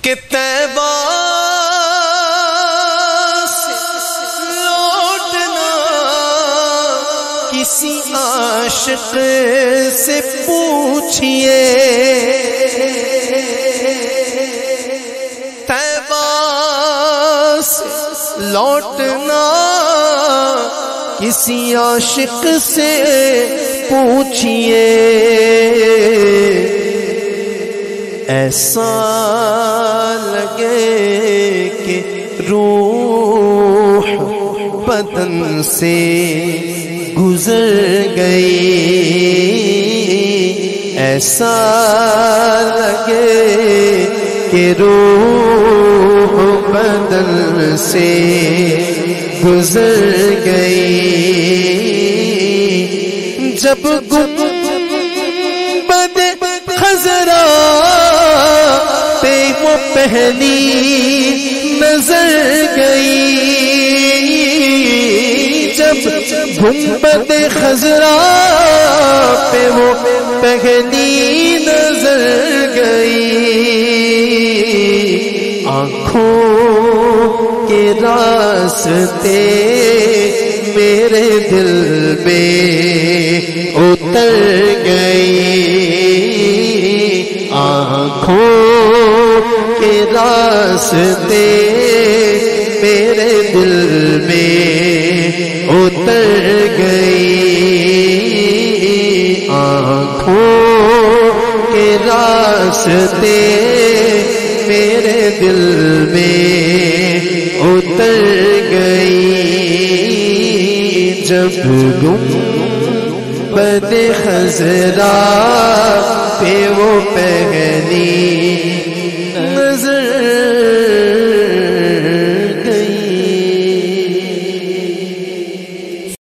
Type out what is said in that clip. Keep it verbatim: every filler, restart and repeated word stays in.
کہ طیبہ سے لوٹنا کسی عاشق سے پوچھئے، طیبہ سے لوٹنا کسی عاشق سے پوچھئے، ایسا لگے کہ روح بدن سے گزر گئی، ایسا لگے کہ روح بدن سے گزر گئی، جب گنبد خضرا پہ وہ پہلی نظر گئی، جب گنبد خضرا پہ وہ پہلی نظر گئی، آنکھوں کے راستے میرے دل میں اتر گئی، آنکھوں کے راستے میرے دل میں اتر گئی، آنکھوں کے راستے میرے دل میں اتر گئی، جب گنبد خضرا پہ وہ پہلی